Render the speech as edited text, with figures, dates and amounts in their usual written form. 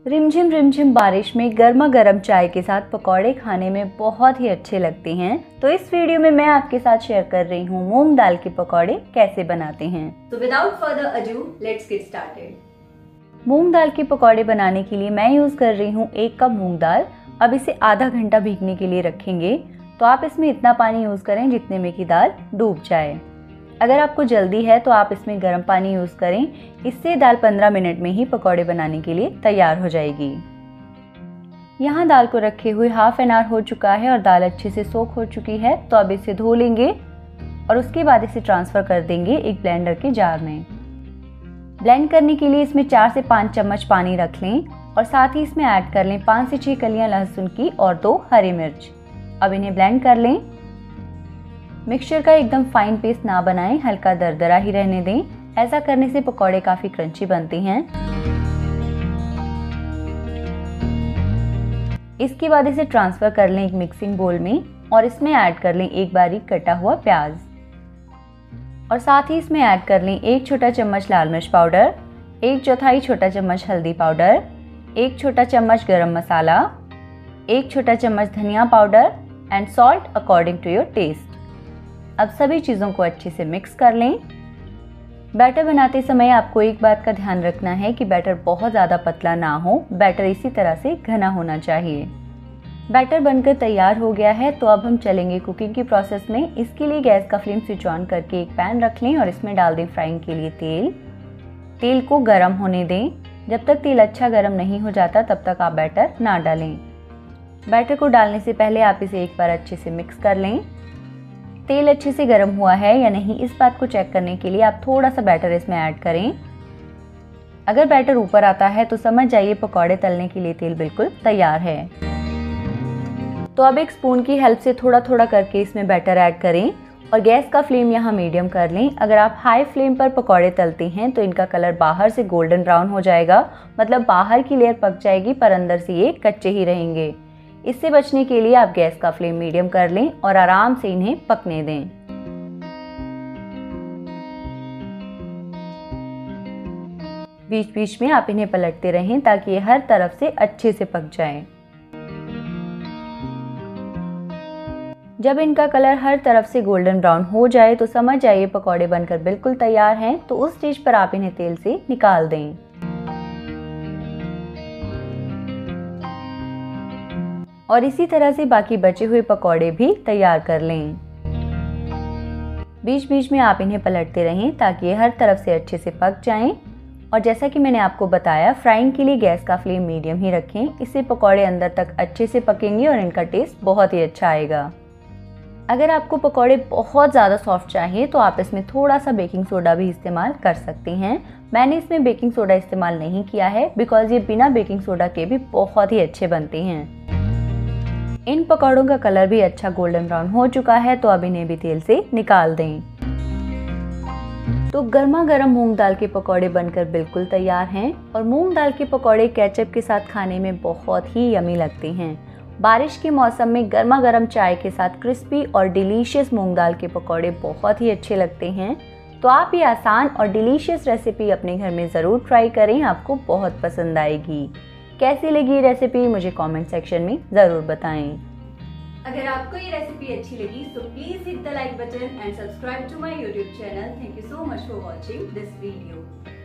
रिमझिम बारिश में गर्मा गर्म चाय के साथ पकौड़े खाने में बहुत ही अच्छे लगते हैं। तो इस वीडियो में मैं आपके साथ शेयर कर रही हूँ मूंग दाल के पकौड़े कैसे बनाते हैं। तो without further ado let's get started. मूंग दाल के पकौड़े बनाने के लिए मैं यूज कर रही हूँ 1 कप मूंग दाल। अब इसे आधा घंटा भीगने के लिए रखेंगे। तो आप इसमें इतना पानी यूज करें जितने में कि दाल डूब जाए। अगर आपको जल्दी है तो आप इसमें गर्म पानी यूज करें, इससे दाल 15 मिनट में ही पकौड़े बनाने के लिए तैयार हो जाएगी। यहाँ दाल को रखे हुए हाफ एन आवर हो चुका है और दाल अच्छे से सोख हो चुकी है। तो अब इसे धो लेंगे और उसके बाद इसे ट्रांसफर कर देंगे एक ब्लेंडर के जार में। ब्लेंड करने के लिए इसमें 4 से 5 चम्मच पानी रख लें और साथ ही इसमें ऐड कर लें 5 से 6 कलियां लहसुन की और 2 हरी मिर्च। अब इन्हें ब्लेंड कर लें। मिक्सचर का एकदम फाइन पेस्ट ना बनाएं, हल्का दरदरा ही रहने दें। ऐसा करने से पकौड़े काफी क्रंची बनते हैं। इसके बाद इसे ट्रांसफर कर लें एक मिक्सिंग बोल में और इसमें ऐड कर लें एक बारीक कटा हुआ प्याज और साथ ही इसमें ऐड कर लें 1 छोटा चम्मच लाल मिर्च पाउडर, 1/4 छोटा चम्मच हल्दी पाउडर, 1 छोटा चम्मच गरम मसाला, 1 छोटा चम्मच धनिया powder and salt according to your taste. अब सभी चीज़ों को अच्छे से मिक्स कर लें। बैटर बनाते समय आपको एक बात का ध्यान रखना है कि बैटर बहुत ज़्यादा पतला ना हो, बैटर इसी तरह से घना होना चाहिए। बैटर बनकर तैयार हो गया है। तो अब हम चलेंगे कुकिंग की प्रोसेस में। इसके लिए गैस का फ्लेम स्विच ऑन करके एक पैन रख लें और इसमें डाल दें फ्राइंग के लिए तेल। तेल को गर्म होने दें। जब तक तेल अच्छा गर्म नहीं हो जाता तब तक आप बैटर ना डालें। बैटर को डालने से पहले आप इसे एक बार अच्छे से मिक्स कर लें। तेल अच्छे से गर्म हुआ है या नहीं, इस बात को चेक करने के लिए आप थोड़ा सा बैटर इसमें ऐड करें। अगर बैटर ऊपर आता है तो समझ जाइए पकौड़े तलने के लिए तेल बिल्कुल तैयार है। तो अब एक स्पून की हेल्प से थोड़ा थोड़ा करके इसमें बैटर ऐड करें और गैस का फ्लेम यहाँ मीडियम कर लें। अगर आप हाई फ्लेम पर पकौड़े तलते हैं तो इनका कलर बाहर से गोल्डन ब्राउन हो जाएगा, मतलब बाहर की लेयर पक जाएगी पर अंदर से ये कच्चे ही रहेंगे। इससे बचने के लिए आप गैस का फ्लेम मीडियम कर लें और आराम से इन्हें पकने दें। बीच बीच में आप इन्हें पलटते रहें ताकि ये हर तरफ से अच्छे से पक जाएं। जब इनका कलर हर तरफ से गोल्डन ब्राउन हो जाए तो समझ जाइए पकौड़े बनकर बिल्कुल तैयार हैं। तो उस स्टेज पर आप इन्हें तेल से निकाल दें। और इसी तरह से बाकी बचे हुए पकौड़े भी तैयार कर लें। बीच बीच में आप इन्हें पलटते रहें ताकि ये हर तरफ से अच्छे से पक जाएं। और जैसा कि मैंने आपको बताया, फ्राइंग के लिए गैस का फ्लेम मीडियम ही रखें। इससे पकौड़े अंदर तक अच्छे से पकेंगे और इनका टेस्ट बहुत ही अच्छा आएगा। अगर आपको पकौड़े बहुत ज़्यादा सॉफ्ट चाहिए तो आप इसमें थोड़ा सा बेकिंग सोडा भी इस्तेमाल कर सकते हैं। मैंने इसमें बेकिंग सोडा इस्तेमाल नहीं किया है बिकॉज ये बिना बेकिंग सोडा के भी बहुत ही अच्छे बनते हैं। इन पकौड़ों का कलर भी अच्छा गोल्डन ब्राउन हो चुका है। तो अब इन्हें भी तेल से निकाल दें। तो गर्मा गर्म मूंग दाल के पकौड़े बनकर बिल्कुल तैयार हैं और मूंग दाल के पकौड़े केचप के साथ खाने में बहुत ही यमी लगते हैं। बारिश के मौसम में गर्मा गर्म चाय के साथ क्रिस्पी और डिलीशियस मूंग दाल के पकौड़े बहुत ही अच्छे लगते हैं। तो आप ये आसान और डिलीशियस रेसिपी अपने घर में ज़रूर ट्राई करें, आपको बहुत पसंद आएगी। कैसी लगी ये रेसिपी मुझे कमेंट सेक्शन में ज़रूर बताएं। अगर आपको ये रेसिपी अच्छी लगी तो please hit the like button and subscribe to my YouTube channel. Thank you so much for watching this video.